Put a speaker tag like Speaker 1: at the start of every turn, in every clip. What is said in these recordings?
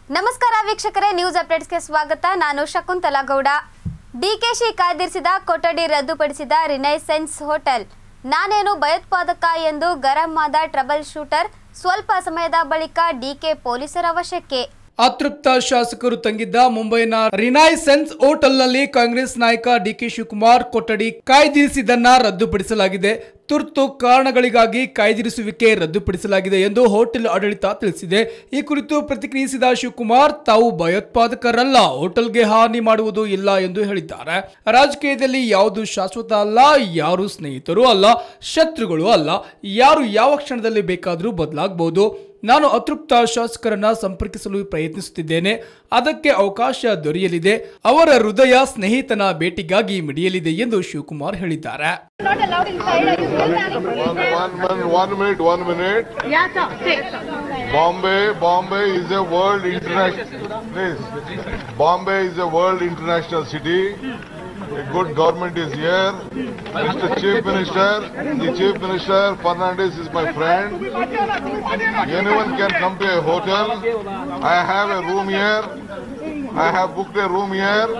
Speaker 1: ನಮಸ್ಕಾರ ವೀಕ್ಷಕರೇ, ನ್ಯೂಸ್ ಅಪ್ಡೇಟ್ಸ್ಗೆ ಸ್ವಾಗತ. ನಾನು ಶಕುಂತಲಾ ಗೌಡ. ಡಿಕೆಶಿ ಕಾಯ್ದಿರಿಸಿದ ಕೊಠಡಿ ರದ್ದುಪಡಿಸಿದ ರಿನೈಸೆನ್ಸ್ ಹೋಟೆಲ್. ನಾನೇನು ಭಯೋತ್ಪಾದಕ ಎಂದು ಗರಂ ಆದ ಟ್ರಬಲ್ ಶೂಟರ್. ಸ್ವಲ್ಪ ಸಮಯದ ಬಳಿಕ ಡಿಕೆ ಪೊಲೀಸರ ವಶಕ್ಕೆ.
Speaker 2: ಅತೃಪ್ತ ಶಾಸಕರು ತಂಗಿದ್ದ ಮುಂಬೈನ ರಿನೈಸೆನ್ಸ್ ಹೋಟೆಲ್ನಲ್ಲಿ ಕಾಂಗ್ರೆಸ್ ನಾಯಕ ಡಿಕೆ ಶಿವಕುಮಾರ್ ಕೊಠಡಿ ಕಾಯ್ದಿರಿಸಿದ್ದನ್ನ ರದ್ದುಪಡಿಸಲಾಗಿದೆ. ತುರ್ತು ಕಾರಣಗಳಿಗಾಗಿ ಕಾಯ್ದಿರಿಸುವಿಕೆ ರದ್ದುಪಡಿಸಲಾಗಿದೆ ಎಂದು ಹೋಟೆಲ್ ಆಡಳಿತ ತಿಳಿಸಿದೆ. ಈ ಕುರಿತು ಪ್ರತಿಕ್ರಿಯಿಸಿದ ಶಿವಕುಮಾರ್, ತಾವು ಭಯೋತ್ಪಾದಕರಲ್ಲ, ಹೋಟೆಲ್ಗೆ ಹಾನಿ ಮಾಡುವುದು ಇಲ್ಲ ಎಂದು ಹೇಳಿದ್ದಾರೆ. ರಾಜಕೀಯದಲ್ಲಿ ಯಾವುದು ಶಾಶ್ವತ ಅಲ್ಲ, ಯಾರು ಸ್ನೇಹಿತರು ಅಲ್ಲ, ಶತ್ರುಗಳು ಅಲ್ಲ, ಯಾರು ಯಾವ ಕ್ಷಣದಲ್ಲಿ ಬೇಕಾದರೂ ಬದಲಾಗಬಹುದು. ನಾನು ಅತೃಪ್ತ ಶಾಸಕರನ್ನ ಸಂಪರ್ಕಿಸಲು ಪ್ರಯತ್ನಿಸುತ್ತಿದ್ದೇನೆ. ಅದಕ್ಕೆ ಅವಕಾಶ ದೊರೆಯಲಿದೆ. ಅವರ ಹೃದಯ ಸ್ನೇಹಿತನ ಭೇಟಿಗಾಗಿ ಮಿಡಿಯಲಿದೆ ಎಂದು ಶಿವಕುಮಾರ್ ಹೇಳಿದ್ದಾರೆ.
Speaker 3: One minute.
Speaker 4: Yeah, sir.
Speaker 3: Bombay is a world international. Please. Bombay is a world international city. A good government is here. Mr. Chief Minister, the Chief Minister Fernandez is my friend. Anyone can come to a hotel. I have a room here. I have booked a room here.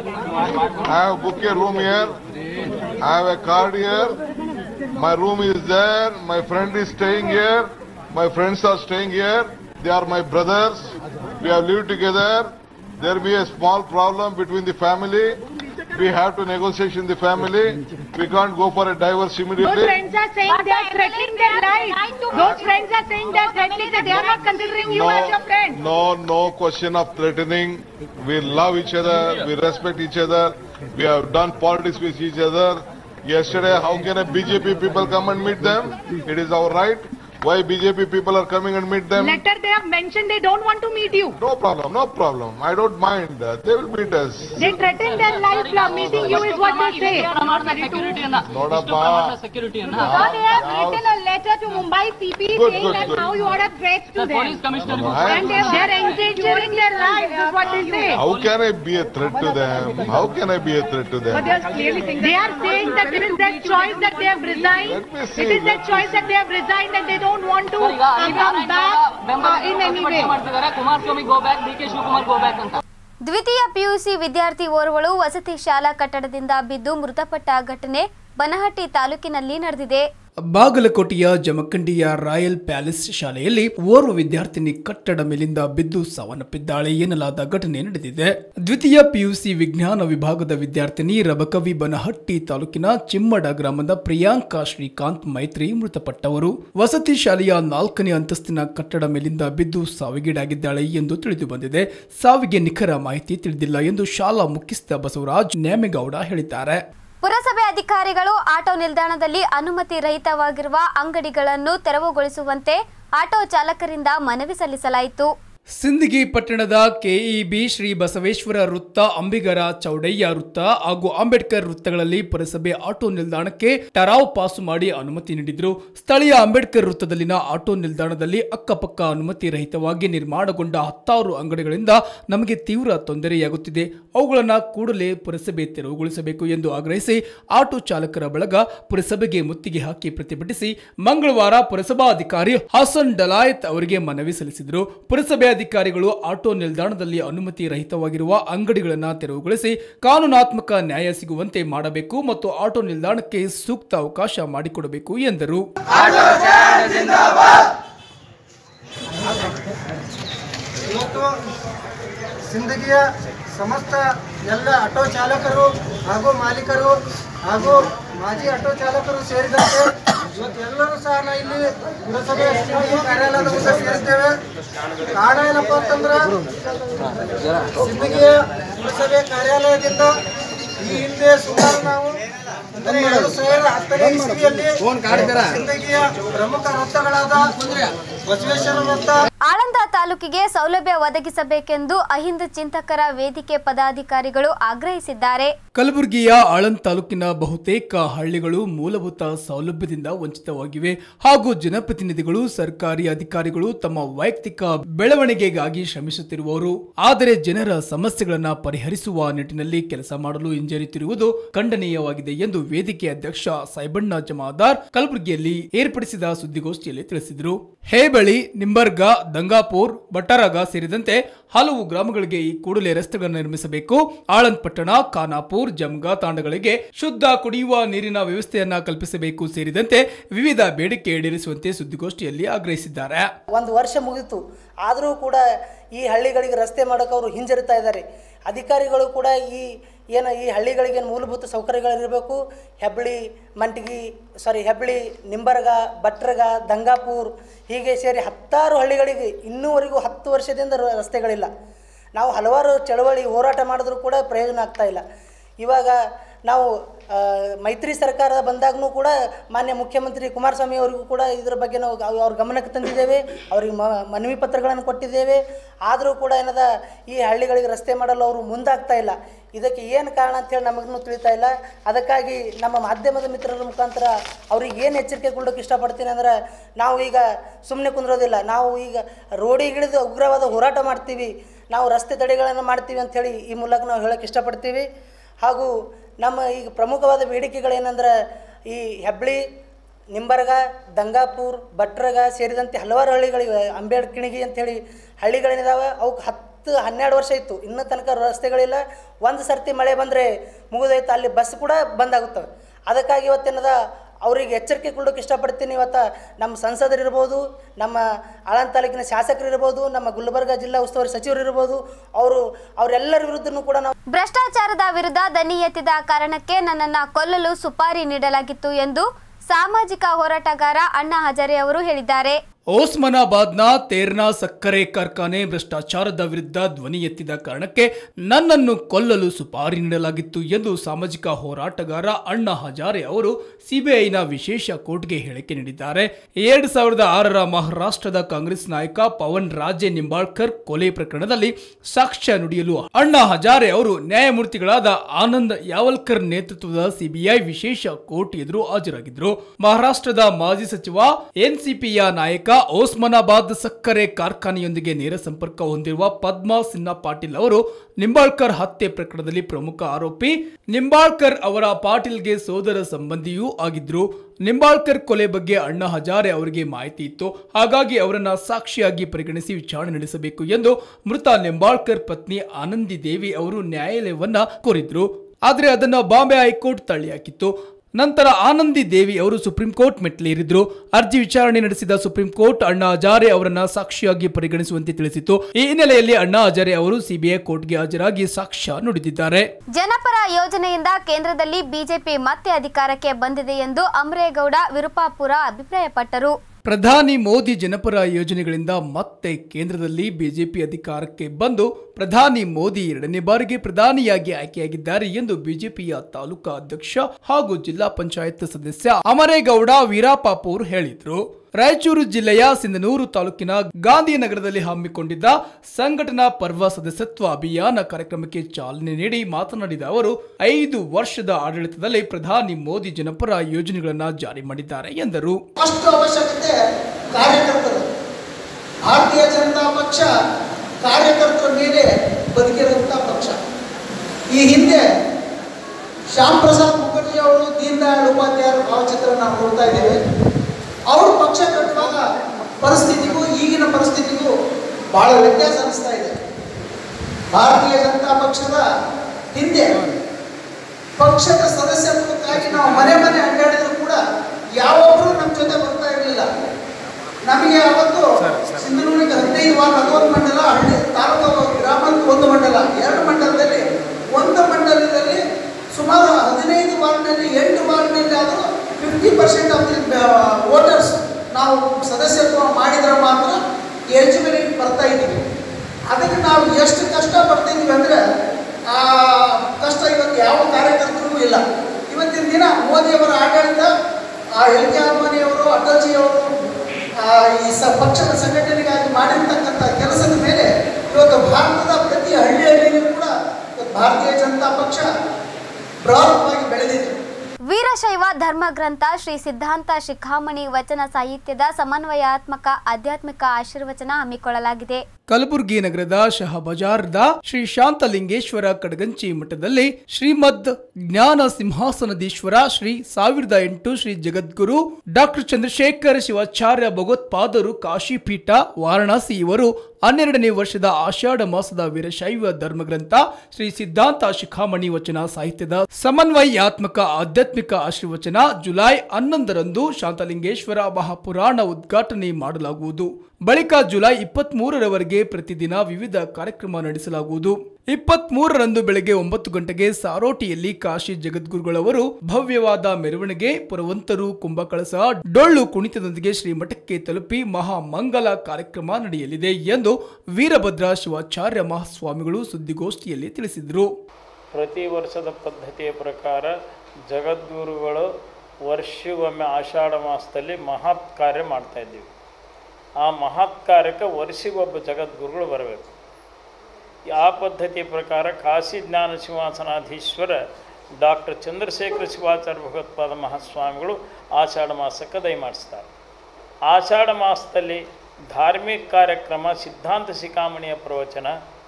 Speaker 3: I have a card here. My room is there. My friend is staying here. My friends are staying here. They are my brothers. We have lived together. There will be a small problem between the family. We have to negotiate in the family. We can't go for a divorce immediately.
Speaker 4: Those friends are saying they are threatening their life. Those friends are saying they are threatening that they are not considering you as your friend.
Speaker 3: No question of threatening. We love each other. We respect each other. We have done politics with each other. Yesterday, how can a BJP people come and meet them? It is our right. Why BJP people are coming and meet them?
Speaker 4: Letter they have mentioned they don't want to meet you.
Speaker 3: No problem. I don't mind. They will meet us.
Speaker 4: They threaten their life. Meeting you is what they say.
Speaker 3: Security.
Speaker 4: So they have written a letter to Mumbai CP saying that how you order threats to them. And they are endangering their lives is what they say.
Speaker 3: How can I be a threat to them?
Speaker 4: But they are clearly saying they are saying that it is their choice that they have resigned.
Speaker 3: Let me see.
Speaker 4: It is their choice that they have resigned and they don't want to come back in any way.
Speaker 1: ದ್ವಿತೀಯ PUC ವಿದ್ಯಾರ್ಥಿ ಓರ್ವಳು ವಸತಿ ಶಾಲಾ ಕಟ್ಟಡದಿಂದ ಬಿದ್ದು ಮೃತಪಟ್ಟ ಘಟನೆ ಬನಹಟ್ಟಿ ತಾಲೂಕಿನಲ್ಲಿ ನಡೆದಿದೆ.
Speaker 2: ಬಾಗಲಕೋಟೆಯ ಜಮಖಂಡಿಯ ರಾಯಲ್ ಪ್ಯಾಲೇಸ್ ಶಾಲೆಯಲ್ಲಿ ಓರ್ವ ವಿದ್ಯಾರ್ಥಿನಿ ಕಟ್ಟಡ ಮೇಲಿಂದ ಬಿದ್ದು ಸಾವನ್ನಪ್ಪಿದ್ದಾಳೆ ಎನ್ನಲಾದ ಘಟನೆ ನಡೆದಿದೆ. ದ್ವಿತೀಯ ಪಿಯುಸಿ ವಿಜ್ಞಾನ ವಿಭಾಗದ ವಿದ್ಯಾರ್ಥಿನಿ ರಬಕವಿ ಬನಹಟ್ಟಿ ತಾಲೂಕಿನ ಚಿಮ್ಮಡ ಗ್ರಾಮದ ಪ್ರಿಯಾಂಕಾ ಶ್ರೀಕಾಂತ್ ಮೈತ್ರಿ ಮೃತಪಟ್ಟವರು. ವಸತಿ ಶಾಲೆಯ 4ನೇ ಅಂತಸ್ತಿನ ಕಟ್ಟಡ ಮೇಲಿಂದ ಬಿದ್ದು ಸಾವಿಗೀಡಾಗಿದ್ದಾಳೆ ಎಂದು ತಿಳಿದು ಬಂದಿದೆ. ಸಾವಿಗೆ ನಿಖರ ಮಾಹಿತಿ ತಿಳಿದಿಲ್ಲ ಎಂದು ಶಾಲಾ ಮುಖ್ಯಸ್ಥ ಬಸವರಾಜ್ ನೇಮೇಗೌಡ ಹೇಳಿದ್ದಾರೆ.
Speaker 1: ಪುರಸಭೆ ಅಧಿಕಾರಿಗಳು ಆಟೋ ನಿಲ್ದಾಣದಲ್ಲಿ ಅನುಮತಿ ರಹಿತವಾಗಿರುವ ಅಂಗಡಿಗಳನ್ನು ತೆರವುಗೊಳಿಸುವಂತೆ ಆಟೋ ಚಾಲಕರಿಂದ ಮನವಿ ಸಲ್ಲಿಸಲಾಯಿತು.
Speaker 2: ಸಿಂದಗಿ ಪಟ್ಟಣದ ಕೆಇಬಿ ಶ್ರೀ ಬಸವೇಶ್ವರ ವೃತ್ತ, ಅಂಬಿಗರ ಚೌಡಯ್ಯ ವೃತ್ತ ಹಾಗೂ ಅಂಬೇಡ್ಕರ್ ವೃತ್ತಗಳಲ್ಲಿ ಪುರಸಭೆ ಆಟೋ ನಿಲ್ದಾಣಕ್ಕೆ ಟರಾವ್ ಪಾಸು ಮಾಡಿ ಅನುಮತಿ ನೀಡಿದ್ರು. ಸ್ಥಳೀಯ ಅಂಬೇಡ್ಕರ್ ವೃತ್ತದಲ್ಲಿನ ಆಟೋ ನಿಲ್ದಾಣದಲ್ಲಿ ಅಕ್ಕಪಕ್ಕ ಅನುಮತಿ ರಹಿತವಾಗಿ ನಿರ್ಮಾಣಗೊಂಡ 10 ಅಂಗಡಿಗಳಿಂದ ನಮಗೆ ತೀವ್ರ ತೊಂದರೆಯಾಗುತ್ತಿದೆ. ಅವುಗಳನ್ನು ಕೂಡಲೇ ಪುರಸಭೆ ತೆರವುಗೊಳಿಸಬೇಕು ಎಂದು ಆಗ್ರಹಿಸಿ ಆಟೋ ಚಾಲಕರ ಬಳಗ ಪುರಸಭೆಗೆ ಮುತ್ತಿಗೆ ಹಾಕಿ ಪ್ರತಿಭಟಿಸಿ ಮಂಗಳವಾರ ಪುರಸಭಾಧಿಕಾರಿ ಹಾಸನ್ ಡಲಾಯತ್ ಅವರಿಗೆ ಮನವಿ ಸಲ್ಲಿಸಿದರು. ಪುರಸಭೆ ಅಧಿಕಾರಿಗಳು ಆಟೋ ನಿಲ್ದಾಣದಲ್ಲಿ ಅನುಮತಿ ರಹಿತವಾಗಿರುವ ಅಂಗಡಿಗಳನ್ನು ತೆರವುಗೊಳಿಸಿ ಕಾನೂನಾತ್ಮಕ ನ್ಯಾಯ ಸಿಗುವಂತೆ ಮಾಡಬೇಕು ಮತ್ತು ಆಟೋ ನಿಲ್ದಾಣಕ್ಕೆ ಸೂಕ್ತ ಅವಕಾಶ ಮಾಡಿಕೊಡಬೇಕು ಎಂದರು.
Speaker 5: ಸಿಂದಗಿಯ ಸಮಸ್ತ ಎಲ್ಲ ಆಟೋ ಚಾಲಕರು ಹಾಗೂ ಮಾಲೀಕರು ಹಾಗೂ ಮಾಜಿ ಆಟೋ ಚಾಲಕರು ಸೇರಿದಂತೆ ಇವತ್ತೆಲ್ಲರೂ ಸಹ ಇಲ್ಲಿ ಪುರಸಭೆ ಕಾರ್ಯಾಲಯದ ಮುಂದೆ ಸೇರಿದ್ದೇವೆ. ಕಾರಣ ಏನಪ್ಪ ಅಂತಂದ್ರೆ ಸಿಂದಗಿಯ ಪುರಸಭೆ ಕಾರ್ಯಾಲಯದಿಂದ ಈ ಹಿಂದೆ ಸುಮಾರು ನಾವು 2010ನೇ ಇಸ್ವಿಯಲ್ಲಿ ಸಿಂದಗಿಯ ಪ್ರಮುಖ ವೃತ್ತಗಳಾದ ಬಸವೇಶ್ವರ ವೃತ್ತ,
Speaker 1: ಆಳಂದ ತಾಲೂಕಿಗೆ ಸೌಲಭ್ಯ ಒದಗಿಸಬೇಕೆಂದು ಅಹಿಂದ ಚಿಂತಕರ ವೇದಿಕೆ ಪದಾಧಿಕಾರಿಗಳು ಆಗ್ರಹಿಸಿದ್ದಾರೆ.
Speaker 2: ಕಲಬುರಗಿಯ ಆಳಂದ್ ತಾಲೂಕಿನ ಬಹುತೇಕ ಹಳ್ಳಿಗಳು ಮೂಲಭೂತ ಸೌಲಭ್ಯದಿಂದ ವಂಚಿತವಾಗಿವೆ ಹಾಗೂ ಜನಪ್ರತಿನಿಧಿಗಳು, ಸರ್ಕಾರಿ ಅಧಿಕಾರಿಗಳು ತಮ್ಮ ವೈಯಕ್ತಿಕ ಬೆಳವಣಿಗೆಗಾಗಿ ಶ್ರಮಿಸುತ್ತಿರುವವರು. ಆದರೆ ಜನರ ಸಮಸ್ಯೆಗಳನ್ನು ಪರಿಹರಿಸುವ ನಿಟ್ಟಿನಲ್ಲಿ ಕೆಲಸ ಮಾಡಲು ಹಿಂಜರಿತಿರುವುದು ಖಂಡನೀಯವಾಗಿದೆ ಎಂದು ವೇದಿಕೆ ಅಧ್ಯಕ್ಷ ಸೈಬಣ್ಣ ಜಮಾದಾರ್ ಕಲಬುರಗಿಯಲ್ಲಿ ಏರ್ಪಡಿಸಿದ ಸುದ್ದಿಗೋಷ್ಠಿಯಲ್ಲಿ ತಿಳಿಸಿದರು. ಹೇಬಳಿ, ನಿಂಬರ್ಗ, ದಂಗಾಪುರ್, ಬಟ್ಟರಗ ಸೇರಿದಂತೆ ಹಲವು ಗ್ರಾಮಗಳಿಗೆ ಈ ಕೂಡಲೇ ರಸ್ತೆಗಳನ್ನು ನಿರ್ಮಿಸಬೇಕು. ಆಳಂದ್ ಪಟ್ಟಣ, ಖಾನಾಪುರ್, ಜಮ್ಗಾ ತಾಂಡಗಳಿಗೆ ಶುದ್ಧ ಕುಡಿಯುವ ನೀರಿನ ವ್ಯವಸ್ಥೆಯನ್ನ ಕಲ್ಪಿಸಬೇಕು ಸೇರಿದಂತೆ ವಿವಿಧ ಬೇಡಿಕೆ ಈಡೇರಿಸುವಂತೆ ಸುದ್ದಿಗೋಷ್ಠಿಯಲ್ಲಿ ಆಗ್ರಹಿಸಿದ್ದಾರೆ.
Speaker 6: ಒಂದು ವರ್ಷ ಮುಗಿತು, ಆದರೂ ಕೂಡ ಈ ಹಳ್ಳಿಗಳಿಗೆ ರಸ್ತೆ ಮಾಡೋಕೆ ಅವರು ಹಿಂಜರಿತಾ ಇದ್ದಾರೆ. ಅಧಿಕಾರಿಗಳು ಕೂಡ ಈ ಹಳ್ಳಿಗಳಿಗೆ ಮೂಲಭೂತ ಸೌಕರ್ಯಗಳಿರಬೇಕು. ಹೆಬ್ಳಿ, ನಿಂಬರ್ಗ, ಬಟ್ರಗ, ದಂಗಾಪುರ್ ಹೀಗೆ ಸೇರಿ 10 ಹಳ್ಳಿಗಳಿಗೆ ಇನ್ನೂವರೆಗೂ 10 ವರ್ಷದಿಂದ ರಸ್ತೆಗಳಿಲ್ಲ. ನಾವು ಹಲವಾರು ಚಳವಳಿ ಹೋರಾಟ ಮಾಡಿದ್ರೂ ಕೂಡ ಪ್ರಯೋಜನ ಆಗ್ತಾ ಇಲ್ಲ. ಇವಾಗ ನಾವು ಮೈತ್ರಿ ಸರ್ಕಾರ ಬಂದಾಗೂ ಕೂಡ ಮಾನ್ಯ ಮುಖ್ಯಮಂತ್ರಿ ಕುಮಾರಸ್ವಾಮಿ ಅವರಿಗೂ ಕೂಡ ಇದರ ಬಗ್ಗೆ ನಾವು ಅವ್ರ ಗಮನಕ್ಕೆ ತಂದಿದ್ದೇವೆ, ಅವರಿಗೆ ಮನವಿ ಪತ್ರಗಳನ್ನು ಕೊಟ್ಟಿದ್ದೇವೆ. ಆದರೂ ಕೂಡ ಏನದ ಈ ಹಳ್ಳಿಗಳಿಗೆ ರಸ್ತೆ ಮಾಡಲು ಅವರು ಮುಂದಾಗ್ತಾ ಇಲ್ಲ. ಇದಕ್ಕೆ ಏನು ಕಾರಣ ಅಂತೇಳಿ ನಮಗೂ ತಿಳಿತಾ ಇಲ್ಲ. ಅದಕ್ಕಾಗಿ ನಮ್ಮ ಮಾಧ್ಯಮದ ಮಿತ್ರರ ಮುಖಾಂತರ ಅವ್ರಿಗೆ ಏನು ಎಚ್ಚರಿಕೆ ಕೊಡೋಕ್ಕೆ ಇಷ್ಟಪಡ್ತೀನಿ ಅಂದರೆ, ನಾವು ಈಗ ಸುಮ್ಮನೆ ಕುಂದ್ರೋದಿಲ್ಲ, ನಾವು ಈಗ ರೋಡಿಗಿಳಿದು ಉಗ್ರವಾದ ಹೋರಾಟ ಮಾಡ್ತೀವಿ, ನಾವು ರಸ್ತೆ ತಡೆಗಳನ್ನು ಮಾಡ್ತೀವಿ ಅಂಥೇಳಿ ಈ ಮೂಲಕ ನಾವು ಹೇಳೋಕ್ಕೆ ಇಷ್ಟಪಡ್ತೀವಿ. ಹಾಗೂ ನಮ್ಮ ಈಗ ಪ್ರಮುಖವಾದ ಬೇಡಿಕೆಗಳೇನೆಂದ್ರೆ, ಈ ಹೆಬ್ಳಿ, ನಿಂಬರ್ಗ, ದಂಗಾಪುರ್, ಬಟ್ರಗ ಸೇರಿದಂತೆ ಹಲವಾರು ಹಳ್ಳಿಗಳಿವೆ. ಅಂಬೇಡ್ಕಿಣಿಗಿ ಅಂಥೇಳಿ ಹಳ್ಳಿಗಳೇನಿದ್ದಾವೆ, ಅವಕ್ಕೆ 10-12 ವರ್ಷ ಇತ್ತು, ಇನ್ನೂ ತನಕ ರಸ್ತೆಗಳಿಲ್ಲ. ಒಂದು ಸರ್ತಿ ಮಳೆ ಬಂದರೆ ಮುಗಿದೋಯ್ತು, ಅಲ್ಲಿ ಬಸ್ ಕೂಡ ಬಂದಾಗುತ್ತವೆ. ಅದಕ್ಕಾಗಿ ಇವತ್ತೇನದ ಅವ್ರಿಗೆ ಎಚ್ಚರಿಕೆ ಕೊಡೋಕ್ಕೆ ಇಷ್ಟಪಡ್ತೀನಿ. ಇವತ್ತು ನಮ್ಮ ಸಂಸದರಿರ್ಬೋದು, ನಮ್ಮ ಆಳಂದ್ ತಾಲೂಕಿನ ಶಾಸಕರಿರ್ಬೋದು, ನಮ್ಮ ಗುಲ್ಬರ್ಗ ಜಿಲ್ಲಾ ಉಸ್ತುವಾರಿ ಸಚಿವರಿರ್ಬೋದು, ಅವರೆಲ್ಲರ ವಿರುದ್ಧನೂ ಕೂಡ ನಾವು
Speaker 1: ಭ್ರಷ್ಟಾಚಾರದ ವಿರುದ್ಧ ದನಿ ಎತ್ತಿದ ಕಾರಣಕ್ಕೆ ನನ್ನನ್ನು ಕೊಲ್ಲಲು ಸುಪಾರಿ ನೀಡಲಾಗಿತ್ತು ಎಂದು ಸಾಮಾಜಿಕ ಹೋರಾಟಗಾರ ಅಣ್ಣಾ ಹಜಾರೆ ಅವರು ಹೇಳಿದ್ದಾರೆ.
Speaker 2: ಓಸ್ಮಾನಾಬಾದ್ನ ತೇರ್ನಾ ಸಕ್ಕರೆ ಕಾರ್ಖಾನೆ ಭ್ರಷ್ಟಾಚಾರದ ವಿರುದ್ಧ ಧ್ವನಿ ಎತ್ತಿದ ಕಾರಣಕ್ಕೆ ನನ್ನನ್ನು ಕೊಲ್ಲಲು ಸುಪಾರಿ ನೀಡಲಾಗಿತ್ತು ಎಂದು ಸಾಮಾಜಿಕ ಹೋರಾಟಗಾರ ಅಣ್ಣಾ ಹಜಾರೆ ಅವರು ಸಿಬಿಐನ ವಿಶೇಷ ಕೋರ್ಟ್ಗೆ ಹೇಳಿಕೆ ನೀಡಿದ್ದಾರೆ. 2006ರ ಮಹಾರಾಷ್ಟ್ರದ ಕಾಂಗ್ರೆಸ್ ನಾಯಕ ಪವನ್ ರಾಜೆ ನಿಂಬಾಳ್ಕರ್ ಕೊಲೆ ಪ್ರಕರಣದಲ್ಲಿ ಸಾಕ್ಷ್ಯ ನುಡಿಯಲು ಅಣ್ಣಾ ಹಜಾರೆ ಅವರು ನ್ಯಾಯಮೂರ್ತಿಗಳಾದ ಆನಂದ್ ಯಾವಲ್ಕರ್ ನೇತೃತ್ವದ ಸಿಬಿಐ ವಿಶೇಷ ಕೋರ್ಟ್ ಎದುರು ಹಾಜರಾಗಿದ್ದರು. ಮಹಾರಾಷ್ಟ್ರದ ಮಾಜಿ ಸಚಿವ ಎನ್ಸಿಪಿಯ ನಾಯಕ ಓಸ್ಮಾನಾಬಾದ್ ಸಕ್ಕರೆ ಕಾರ್ಖಾನೆಯೊಂದಿಗೆ ನೇರ ಸಂಪರ್ಕ ಹೊಂದಿರುವ ಪದ್ಮಾ ಸಿನ್ಹಾ ಪಾಟೀಲ್ ಅವರು ನಿಂಬಾಳ್ಕರ್ ಹತ್ಯೆ ಪ್ರಕರಣದಲ್ಲಿ ಪ್ರಮುಖ ಆರೋಪಿ. ನಿಂಬಾಳ್ಕರ್ ಅವರ ಪಾಟೀಲ್ಗೆ ಸೋದರ ಸಂಬಂಧಿಯೂ ಆಗಿದ್ರು. ನಿಂಬಾಳ್ಕರ್ ಕೊಲೆ ಬಗ್ಗೆ ಅಣ್ಣಾ ಹಜಾರೆ ಅವರಿಗೆ ಮಾಹಿತಿ ಇತ್ತು, ಹಾಗಾಗಿ ಅವರನ್ನ ಸಾಕ್ಷಿಯಾಗಿ ಪರಿಗಣಿಸಿ ವಿಚಾರಣೆ ನಡೆಸಬೇಕು ಎಂದು ಮೃತ ನಿಂಬಾಳ್ಕರ್ ಪತ್ನಿ ಆನಂದಿ ದೇವಿ ಅವರು ನ್ಯಾಯಾಲಯವನ್ನ ಕೋರಿದ್ರು. ಆದರೆ ಅದನ್ನು ಬಾಂಬೆ ಹೈಕೋರ್ಟ್ ತಳ್ಳಿಹಾಕಿತ್ತು. ನಂತರ ಆನಂದಿ ದೇವಿ ಅವರು ಸುಪ್ರೀಂ ಕೋರ್ಟ್ ಮೆಟ್ಟಿಲೇರಿದ್ರು. ಅರ್ಜಿ ವಿಚಾರಣೆ ನಡೆಸಿದ ಸುಪ್ರೀಂ ಕೋರ್ಟ್ ಅಣ್ಣಾ ಹಜಾರೆ ಅವರನ್ನ ಸಾಕ್ಷಿಯಾಗಿ ಪರಿಗಣಿಸುವಂತೆ ತಿಳಿಸಿತು. ಈ ಹಿನ್ನೆಲೆಯಲ್ಲಿ ಅಣ್ಣಾ ಹಜಾರೆ ಅವರು ಸಿಬಿಐ ಕೋರ್ಟ್ಗೆ ಹಾಜರಾಗಿ ಸಾಕ್ಷ್ಯ ನುಡಿದಿದ್ದಾರೆ.
Speaker 1: ಜನಪರ ಯೋಜನೆಯಿಂದ ಕೇಂದ್ರದಲ್ಲಿ ಬಿಜೆಪಿ ಮತ್ತೆ ಅಧಿಕಾರಕ್ಕೆ ಬಂದಿದೆ ಎಂದು ಅಮರೇಗೌಡ ವಿರುಪಾಪುರ ಅಭಿಪ್ರಾಯಪಟ್ಟರು.
Speaker 2: ಪ್ರಧಾನಿ ಮೋದಿ ಜನಪರ ಯೋಜನೆಗಳಿಂದ ಮತ್ತೆ ಕೇಂದ್ರದಲ್ಲಿ ಬಿಜೆಪಿ ಅಧಿಕಾರಕ್ಕೆ ಬಂದು ಪ್ರಧಾನಿ ಮೋದಿ 2ನೇ ಬಾರಿಗೆ ಪ್ರಧಾನಿಯಾಗಿ ಆಯ್ಕೆಯಾಗಿದ್ದಾರೆ ಎಂದು ಬಿಜೆಪಿಯ ತಾಲೂಕಾ ಅಧ್ಯಕ್ಷ ಹಾಗೂ ಜಿಲ್ಲಾ ಪಂಚಾಯತ್ ಸದಸ್ಯ ಅಮರೇಗೌಡ ವೀರಾಪಾಪೂರ್ ಹೇಳಿದರು. ರಾಯಚೂರು ಜಿಲ್ಲೆಯ ಸಿಂಧನೂರು ತಾಲೂಕಿನ ಗಾಂಧಿನಗರದಲ್ಲಿ ಹಮ್ಮಿಕೊಂಡಿದ್ದ ಸಂಘಟನಾ ಪರ್ವ ಸದಸ್ಯತ್ವ ಅಭಿಯಾನ ಕಾರ್ಯಕ್ರಮಕ್ಕೆ ಚಾಲನೆ ನೀಡಿ ಮಾತನಾಡಿದ ಅವರು 5 ವರ್ಷದ ಆಡಳಿತದಲ್ಲಿ ಪ್ರಧಾನಿ ಮೋದಿ ಜನಪರ ಯೋಜನೆಗಳನ್ನು ಜಾರಿ ಮಾಡಿದ್ದಾರೆ ಎಂದರು.
Speaker 7: ಅಷ್ಟು ಅವಶ್ಯಕತೆ ಕಾರ್ಯಕರ್ತರು. ಭಾರತೀಯ ಜನತಾ ಪಕ್ಷ ಕಾರ್ಯಕರ್ತರ ಮೇಲೆ ಬದುಕಿರುವಂತಹ ಪಕ್ಷ. ಈ ಹಿಂದೆ ಶ್ಯಾಮ್ ಪ್ರಸಾದ್ ಮುಖರ್ಜಿ ಅವರು ದೀನ್ ದಯಾಳ್ ಉಪಾಧ್ಯಾಯರ ಭಾವಚಿತ್ರ ನಾವು ನೋಡ್ತಾ ಇದ್ದೇವೆ. ಅವರು ಪಕ್ಷ ಕಟ್ಟುವಾಗ ಪರಿಸ್ಥಿತಿಗೂ ಈಗಿನ ಪರಿಸ್ಥಿತಿಗೂ ಬಹಳ ವ್ಯತ್ಯಾಸ ಅನಿಸ್ತಾ ಇದೆ. ಭಾರತೀಯ ಜನತಾ ಪಕ್ಷದ ಹಿಂದೆ ಪಕ್ಷದ ಸದಸ್ಯತ್ವಕ್ಕಾಗಿ ನಾವು ಮನೆ ಮನೆ ಅಡ್ಡಾಡಿದ್ರು ಕೂಡ ಯಾವೊಬ್ಬರು ನಮ್ಮ ಜೊತೆ ಬರ್ತಾ ಇರಲಿಲ್ಲ. ನಮಗೆ ಅವತ್ತು ಸಿಂಧನೂರಿಗೆ 15 ವಾರ್ಡ್, ಅದೊಂದು ಮಂಡಲ, ಹಳ್ಳಿ ತಾಲೂಕು ಗ್ರಾಮಕ್ಕೆ 1 ಮಂಡಲ, 2 ಮಂಡಲದಲ್ಲಿ 1 ಮಂಡಲದಲ್ಲಿ ಸುಮಾರು 15 ವಾರ್ಡ್ನಲ್ಲಿ 8 ವಾರ್ಡ್ನಲ್ಲಿ ಆದರೂ 50% ಆಫ್ ದಿ ವೋಟರ್ಸ್ ನಾವು ಸದಸ್ಯತ್ವ ಮಾಡಿದ್ರೆ ಮಾತ್ರ ಎಲಿಜಿಬಿಲಿಟಿ ಬರ್ತಾ ಇದ್ದೀವಿ. ಅದಕ್ಕೆ ನಾವು ಎಷ್ಟು ಕಷ್ಟ ಪಡ್ತಿದ್ದೀವಿ ಅಂದರೆ ಆ ಕಷ್ಟ ಇವತ್ತು ಯಾವ ಕಾರ್ಯಕರ್ತರಿಗೂ ಇಲ್ಲ. ಇವತ್ತಿನ ದಿನ ಮೋದಿಯವರ ಆಡಳಿತ, ಎಲ್ ಕೆ ಅದ್ವಾನಿಯವರು, ಅಟಲ್ಜಿಯವರು ಈ ಪಕ್ಷದ ಸಂಘಟನೆಗಾಗಿ ಮಾಡಿರ್ತಕ್ಕಂಥ ಕೆಲಸದ ಮೇಲೆ ಇವತ್ತು ಭಾರತದ ಪ್ರತಿ ಹಳ್ಳಿಯಲ್ಲಿಯೂ ಕೂಡ ಭಾರತೀಯ ಜನತಾ ಪಕ್ಷ ಬೃಹತ್ವಾಗಿ ಬೆಳೆದಿದೆ.
Speaker 1: ವೀರಶೈವ ಧರ್ಮ ಗ್ರಂಥ ಶ್ರೀ ಸಿದ್ಧಾಂತ ಶಿಖಾಮಣಿ ವಚನ ಸಾಹಿತ್ಯದ ಸಮನ್ವಯಾತ್ಮಕ ಆಧ್ಯಾತ್ಮಿಕ ಆಶೀರ್ವಚನ ಹಮ್ಮಿಕೊಳ್ಳಲಾಗಿದೆ.
Speaker 2: ಕಲಬುರಗಿ ನಗರದ ಶಹಬಜಾರ್ದ ಶ್ರೀ ಶಾಂತಲಿಂಗೇಶ್ವರ ಕಡಗಂಚಿ ಮಠದಲ್ಲಿ ಶ್ರೀಮದ್ ಜ್ಞಾನ ಸಿಂಹಾಸನದೀಶ್ವರ ಶ್ರೀ 1008 ಶ್ರೀ ಜಗದ್ಗುರು ಡಾಕ್ಟರ್ ಚಂದ್ರಶೇಖರ್ ಶಿವಾಚಾರ್ಯ ಭಗವತ್ಪಾದರು ಕಾಶಿಪೀಠ ವಾರಣಾಸಿ ಇವರು 12ನೇ ವರ್ಷದ ಆಷಾಢ ಮಾಸದ ವೀರಶೈವ ಧರ್ಮಗ್ರಂಥ ಶ್ರೀ ಸಿದ್ಧಾಂತ ಶಿಖಾಮಣಿ ವಚನ ಸಾಹಿತ್ಯದ ಸಮನ್ವಯಾತ್ಮಕ ಆಧ್ಯಾತ್ಮಿಕ ಆಶೀರ್ವಚನ ಜುಲೈ 11ರಂದು ಶಾಂತಲಿಂಗೇಶ್ವರ ಮಹಾಪುರಾಣ ಉದ್ಘಾಟನೆ ಮಾಡಲಾಗುವುದು. ಬಳಿಕ ಜುಲೈ 23ರವರೆಗೆ ಪ್ರತಿದಿನ ವಿವಿಧ ಕಾರ್ಯಕ್ರಮ ನಡೆಸಲಾಗುವುದು. 23ರಂದು ಬೆಳಗ್ಗೆ 9 ಗಂಟೆಗೆ ಸಾರೋಟಿಯಲ್ಲಿ ಕಾಶಿ ಜಗದ್ಗುರುಗಳವರು ಭವ್ಯವಾದ ಮೆರವಣಿಗೆ ಪುರವಂತರು ಕುಂಭಕಳಸ ಡೊಳ್ಳು ಕುಣಿತದೊಂದಿಗೆ ಶ್ರೀಮಠಕ್ಕೆ ತಲುಪಿ ಮಹಾಮಂಗಲ ಕಾರ್ಯಕ್ರಮ ನಡೆಯಲಿದೆ ಎಂದು ವೀರಭದ್ರ ಶಿವಾಚಾರ್ಯ ಮಹಾಸ್ವಾಮಿಗಳು ಸುದ್ದಿಗೋಷ್ಠಿಯಲ್ಲಿ ತಿಳಿಸಿದರು.
Speaker 8: ಪ್ರತಿ ವರ್ಷದ ಪದ್ಧತಿಯ ಪ್ರಕಾರ ಜಗದ್ಗುರುಗಳು ವರ್ಷಗೊಮ್ಮೆ ಆಷಾಢ ಮಾಸದಲ್ಲಿ ಮಹತ್ ಕಾರ್ಯ ಮಾಡ್ತಾ ಇದ್ದೀವಿ. ಆ ಮಹತ್ ಕಾರ್ಯಕ್ಕೆ ವರ್ಷಗೊಬ್ಬ ಜಗದ್ಗುರುಗಳು ಬರಬೇಕು. ಆ ಪದ್ಧತಿಯ ಪ್ರಕಾರ ಕಾಶಿ ಜ್ಞಾನ ಸಿಂಹಾಸನಾಧೀಶ್ವರ ಡಾಕ್ಟರ್ ಚಂದ್ರಶೇಖರ ಶಿವಾಚಾರ್ಯ ಭಗವತ್ಪಾದ ಮಹಾಸ್ವಾಮಿಗಳು ಆಷಾಢ ಮಾಸಕ್ಕೆ ದಯಮಾಡಿಸ್ತಾರೆ. ಆಷಾಢ ಮಾಸದಲ್ಲಿ ಧಾರ್ಮಿಕ ಕಾರ್ಯಕ್ರಮ ಸಿದ್ಧಾಂತ ಶಿಖಾಮಣಿಯ ಪ್ರವಚನ,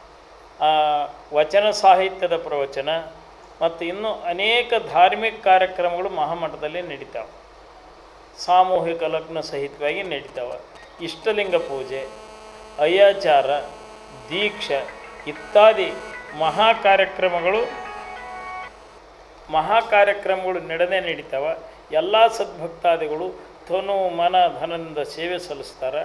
Speaker 8: ವಚನ ಸಾಹಿತ್ಯದ ಪ್ರವಚನ ಮತ್ತು ಇನ್ನೂ ಅನೇಕ ಧಾರ್ಮಿಕ ಕಾರ್ಯಕ್ರಮಗಳು ಮಹಾಮಠದಲ್ಲಿ ನಡೀತಾವೆ. ಸಾಮೂಹಿಕ ಲಗ್ನ ಸಹಿತವಾಗಿ ನಡೀತಾವೆ. ಇಷ್ಟಲಿಂಗ ಪೂಜೆ, ಅಯ್ಯಾಚಾರ, ದೀಕ್ಷೆ ಇತ್ಯಾದಿ ಮಹಾಕಾರ್ಯಕ್ರಮಗಳು ನಡೆದೇ ನಡೀತಾವೆ. ಎಲ್ಲ ಸದ್ಭಕ್ತಾದಿಗಳು ತನು ಮನ ಧನದಿಂದ ಸೇವೆ ಸಲ್ಲಿಸ್ತಾರೆ.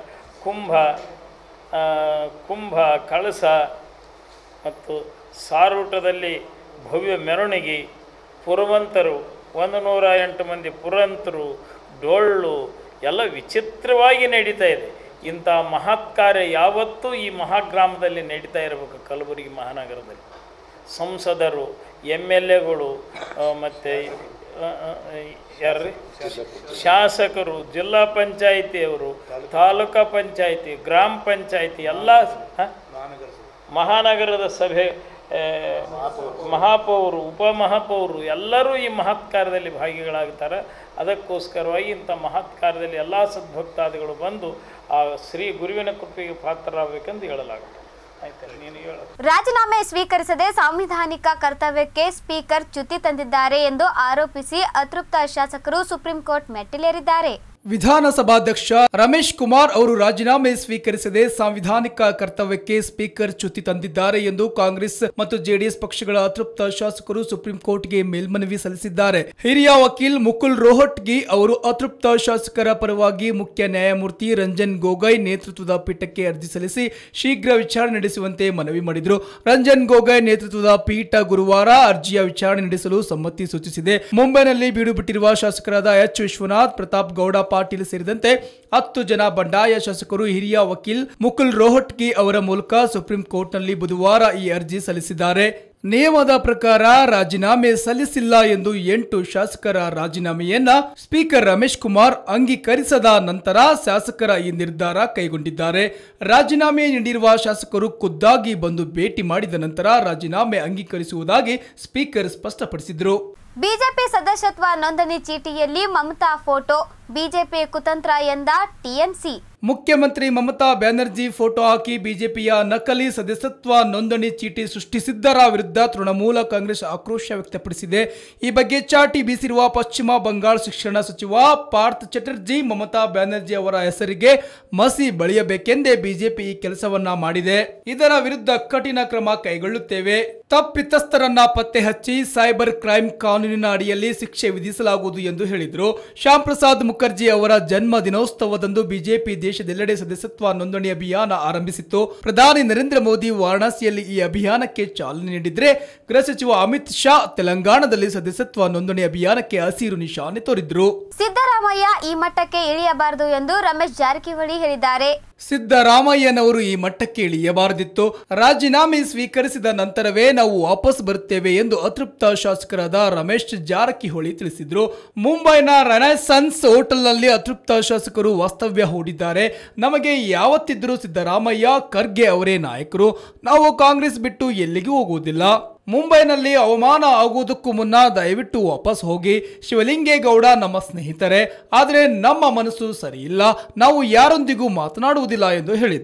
Speaker 8: ಕುಂಭ ಕಳಸ ಮತ್ತು ಸಾರೂಟದಲ್ಲಿ ಭವ್ಯ ಮೆರವಣಿಗೆ, ಪುರವಂತರು 108 ಮಂದಿ ಪುರಂತರು, ಡೊಳ್ಳು ಎಲ್ಲ ವಿಚಿತ್ರವಾಗಿ ನಡೀತಾ ಇದೆ. ಇಂಥ ಮಹತ್ ಕಾರ್ಯ ಯಾವತ್ತೂ ಈ ಮಹಾಗ್ರಾಮದಲ್ಲಿ ನಡೀತಾ ಇರಬೇಕು. ಕಲಬುರಗಿ ಮಹಾನಗರದಲ್ಲಿ ಸಂಸದರು, MLAಗಳು ಮತ್ತು ಶಾಸಕರು, ಜಿಲ್ಲಾ ಪಂಚಾಯಿತಿಯವರು, ತಾಲೂಕಾ ಪಂಚಾಯಿತಿ, ಗ್ರಾಮ ಪಂಚಾಯಿತಿ ಎಲ್ಲ ಮಹಾನಗರದ ಸಭೆ, ಮಹಾಪೌರು, ಉಪಮಹಾಪೌರು ಎಲ್ಲರೂ ಈ ಮಹತ್ ಕಾರ್ಯದಲ್ಲಿ ಭಾಗಿಗಳಾಗ್ತಾರೆ. ಅದಕ್ಕೋಸ್ಕರವಾಗಿ ಇಂಥ ಮಹತ್ ಕಾರ್ಯದಲ್ಲಿ ಎಲ್ಲ ಸದ್ಭಕ್ತಾದಿಗಳು ಬಂದು ಆ ಶ್ರೀ ಗುರುವಿನ ಕೃಪೆಗೆ ಪಾತ್ರರಾಗಬೇಕೆಂದು ಹೇಳಲಾಗುತ್ತೆ. ಆಯ್ತಲ್ಲ, ನೀನು ಹೇಳ.
Speaker 1: ರಾಜೀನಾಮೆ ಸ್ವೀಕರಿಸದೆ ಸಾಂವಿಧಾನಿಕ ಕರ್ತವ್ಯಕ್ಕೆ ಸ್ಪೀಕರ್ ಚ್ಯುತಿ ತಂದಿದ್ದಾರೆ ಎಂದು ಆರೋಪಿಸಿ ಅತೃಪ್ತ ಶಾಸಕರು ಸುಪ್ರೀಂ ಕೋರ್ಟ್ ಮೆಟ್ಟಿಲೇರಿದ್ದಾರೆ.
Speaker 2: ವಿಧಾನಸಭಾಧ್ಯಕ್ಷ ರಮೇಶ್ ಕುಮಾರ್ ಅವರು ರಾಜೀನಾಮೆ ಸ್ವೀಕರಿಸದೆ ಸಾಂವಿಧಾನಿಕ ಕರ್ತವ್ಯಕ್ಕೆ ಸ್ಪೀಕರ್ ಚ್ಯುತಿ ತಂದಿದ್ದಾರೆ ಎಂದು ಕಾಂಗ್ರೆಸ್ ಮತ್ತು ಜೆಡಿಎಸ್ ಪಕ್ಷಗಳ ಅತೃಪ್ತ ಶಾಸಕರು ಸುಪ್ರೀಂ ಕೋರ್ಟ್ಗೆ ಮೇಲ್ಮನವಿ ಸಲ್ಲಿಸಿದ್ದಾರೆ. ಹಿರಿಯ ವಕೀಲ್ ಮುಕುಲ್ ರೋಹಟ್ಗಿ ಅವರು ಅತೃಪ್ತ ಶಾಸಕರ ಪರವಾಗಿ ಮುಖ್ಯ ನ್ಯಾಯಮೂರ್ತಿ ರಂಜನ್ ಗೊಗೊಯ್ ನೇತೃತ್ವದ ಪೀಠಕ್ಕೆ ಅರ್ಜಿ ಸಲ್ಲಿಸಿ ಶೀಘ್ರ ವಿಚಾರಣೆ ನಡೆಸುವಂತೆ ಮನವಿ ಮಾಡಿದರು. ರಂಜನ್ ಗೊಗೊಯ್ ನೇತೃತ್ವದ ಪೀಠ ಗುರುವಾರ ಅರ್ಜಿಯ ವಿಚಾರಣೆ ನಡೆಸಲು ಸಮ್ಮತಿ ಸೂಚಿಸಿದೆ. ಮುಂಬೈನಲ್ಲಿ ಬೀಡು ಬಿಟ್ಟಿರುವ ಶಾಸಕರಾದ ಎಚ್ ವಿಶ್ವನಾಥ್, ಪ್ರತಾಪ್ ಗೌಡ ಪಾಟೀಲ್ ಸೇರಿದಂತೆ 10 ಜನ ಬಂಡಾಯ ಶಾಸಕರು ಹಿರಿಯ ವಕೀಲ್ ಮುಕುಲ್ ರೋಹಟ್ಗಿ ಅವರ ಮೂಲಕ ಸುಪ್ರೀಂ ಕೋರ್ಟ್ನಲ್ಲಿ ಬುಧವಾರ ಈ ಅರ್ಜಿ ಸಲ್ಲಿಸಿದ್ದಾರೆ. ನಿಯಮದ ಪ್ರಕಾರ ರಾಜೀನಾಮೆ ಸಲ್ಲಿಸಿಲ್ಲ ಎಂದು 8 ಶಾಸಕರ ರಾಜೀನಾಮೆಯನ್ನ ಸ್ಪೀಕರ್ ರಮೇಶ್ ಕುಮಾರ್ ಅಂಗೀಕರಿಸದ ನಂತರ ಶಾಸಕರ ಈ ನಿರ್ಧಾರ ಕೈಗೊಂಡಿದ್ದಾರೆ. ರಾಜೀನಾಮೆ ನೀಡಿರುವ ಶಾಸಕರು ಖುದ್ದಾಗಿ ಬಂದು ಭೇಟಿ ಮಾಡಿದ ನಂತರ ರಾಜೀನಾಮೆ ಅಂಗೀಕರಿಸುವುದಾಗಿ ಸ್ಪೀಕರ್ ಸ್ಪಷ್ಟಪಡಿಸಿದರು.
Speaker 1: ಬಿಜೆಪಿ ಸದಸ್ಯತ್ವ ನೋಂದಣಿ ಚೀಟಿಯಲ್ಲಿ ಮಮತಾ ಫೋಟೋ, ಬಿಜೆಪಿ ಕುತಂತ್ರ ಎಂದ ಟಿಎಂಸಿ.
Speaker 2: ಮುಖ್ಯಮಂತ್ರಿ ಮಮತಾ ಬ್ಯಾನರ್ಜಿ ಫೋಟೋ ಹಾಕಿ ಬಿಜೆಪಿಯ ನಕಲಿ ಸದಸ್ಯತ್ವ ನೋಂದಣಿ ಚೀಟಿ ಸೃಷ್ಟಿಸಿದ್ದರ ವಿರುದ್ಧ ತೃಣಮೂಲ ಕಾಂಗ್ರೆಸ್ ಆಕ್ರೋಶ ವ್ಯಕ್ತಪಡಿಸಿದೆ. ಈ ಬಗ್ಗೆ ಚಾಟಿ ಬೀಸಿರುವ ಪಶ್ಚಿಮ ಬಂಗಾಳ ಶಿಕ್ಷಣ ಸಚಿವ ಪಾರ್ಥ್ ಚಟರ್ಜಿ ಮಮತಾ ಬ್ಯಾನರ್ಜಿ ಅವರ ಹೆಸರಿಗೆ ಮಸಿ ಬಳಿಯಬೇಕೆಂದೇ ಬಿಜೆಪಿ ಈ ಕೆಲಸವನ್ನ ಮಾಡಿದೆ. ಇದರ ವಿರುದ್ಧ ಕಠಿಣ ಕ್ರಮ ಕೈಗೊಳ್ಳುತ್ತೇವೆ. ತಪ್ಪಿತಸ್ಥರನ್ನ ಪತ್ತೆ ಹಚ್ಚಿ ಸೈಬರ್ ಕ್ರೈಮ್ ಕಾನೂನಿನ ಅಡಿಯಲ್ಲಿ ಶಿಕ್ಷೆ ವಿಧಿಸಲಾಗುವುದು ಎಂದು ಹೇಳಿದರು. ಶ್ಯಾಮ್ ಪ್ರಸಾದ್ ಮುಖರ್ಜಿ ಅವರ ಜನ್ಮ ದಿನೋತ್ಸವದಂದು ಬಿಜೆಪಿ ದೇಶದೆಲ್ಲೆಡೆ ಸದಸ್ಯತ್ವ ನೋಂದಣಿ ಅಭಿಯಾನ ಆರಂಭಿಸಿತ್ತು. ಪ್ರಧಾನಿ ನರೇಂದ್ರ ಮೋದಿ ವಾರಣಾಸಿಯಲ್ಲಿ ಈ ಅಭಿಯಾನಕ್ಕೆ ಚಾಲನೆ ನೀಡಿದ್ರೆ, ಗೃಹ ಸಚಿವ ಅಮಿತ್ ಶಾ ತೆಲಂಗಾಣದಲ್ಲಿ ಸದಸ್ಯತ್ವ ನೋಂದಣಿ ಅಭಿಯಾನಕ್ಕೆ ಹಸಿರು ನಿಶಾನೆ ತೋರಿದ್ರು.
Speaker 1: ಸಿದ್ದರಾಮಯ್ಯ ಈ ಮಟ್ಟಕ್ಕೆ ಇಳಿಯಬಾರದು ಎಂದು ರಮೇಶ್ ಜಾರಕಿಹೊಳಿ ಹೇಳಿದ್ದಾರೆ.
Speaker 2: ಸಿದ್ದರಾಮಯ್ಯನವರು ಈ ಮಟ್ಟಕ್ಕೆ ಇಳಿಯಬಾರದಿತ್ತು. ರಾಜೀನಾಮೆ ಸ್ವೀಕರಿಸಿದ ನಂತರವೇ ನಾವು ವಾಪಸ್ ಬರುತ್ತೇವೆ ಎಂದು ಅತೃಪ್ತ ಶಾಸಕರಾದ ರಮೇಶ್ ಜಾರಕಿಹೊಳಿ ತಿಳಿಸಿದ್ರು. ಮುಂಬೈನ ರೆನೆಸಾನ್ಸ್ ಹೋಟೆಲ್ನಲ್ಲಿ ಅತೃಪ್ತ ಶಾಸಕರು ವಾಸ್ತವ್ಯ ಹೂಡಿದ್ದಾರೆ. ನಮಗೆ ಯಾವತ್ತಿದ್ರೂ ಸಿದ್ದರಾಮಯ್ಯ, ಖರ್ಗೆ ಅವರೇ ನಾಯಕರು. ನಾವು ಕಾಂಗ್ರೆಸ್ ಬಿಟ್ಟು ಎಲ್ಲಿಗೂ ಹೋಗುವುದಿಲ್ಲ. ಮುಂಬೈನಲ್ಲಿ ಅವಮಾನ ಆಗುವುದಕ್ಕೂ ಮುನ್ನ ದಯವಿಟ್ಟು ವಾಪಸ್ ಹೋಗಿ. ಶಿವಲಿಂಗೇಗೌಡ ನಮ್ಮ ಸ್ನೇಹಿತರೆ, ಆದರೆ ನಮ್ಮ ಮನಸ್ಸು ಸರಿಯಿಲ್ಲ. ನಾವು ಯಾರೊಂದಿಗೂ ಮಾತನಾಡುವುದಿಲ್ಲ ಎಂದು ಹೇಳಿದರು.